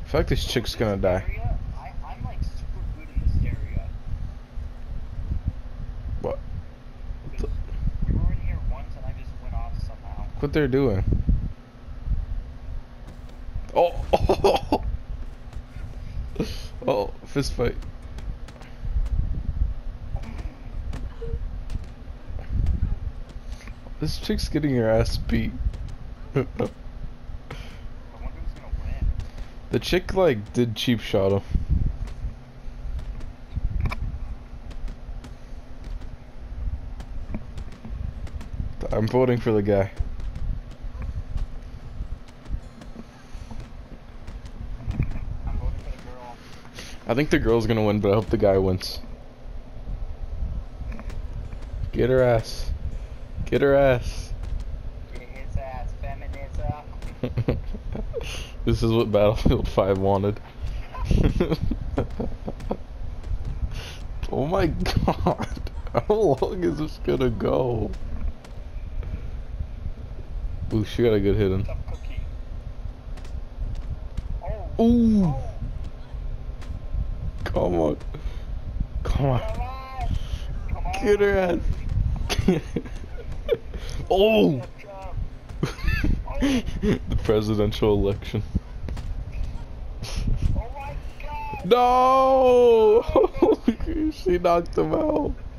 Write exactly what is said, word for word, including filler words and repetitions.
feel like this chick's gonna die. Area, I, I'm like super good in this area. What? Because we were in here once and I just went off somehow. What they're doing? Oh! Oh! Oh! Fist fight. This chick's getting her ass beat. I wonder who's gonna win. The chick like did cheap shot him. I'm voting for the guy. I'm voting for the girl. I think the girl's gonna win, but I hope the guy wins. Get her ass. Get her ass. Get his ass, feminism. This is what Battlefield five wanted. Oh my god. How long is this gonna go? Ooh, she got a good hit in. Tough cookie. Oh. Ooh. Oh. Come on. Come on. Come on. Come on. Get her ass. Oh. Good job. The presidential election. Oh my god. No! She knocked him out.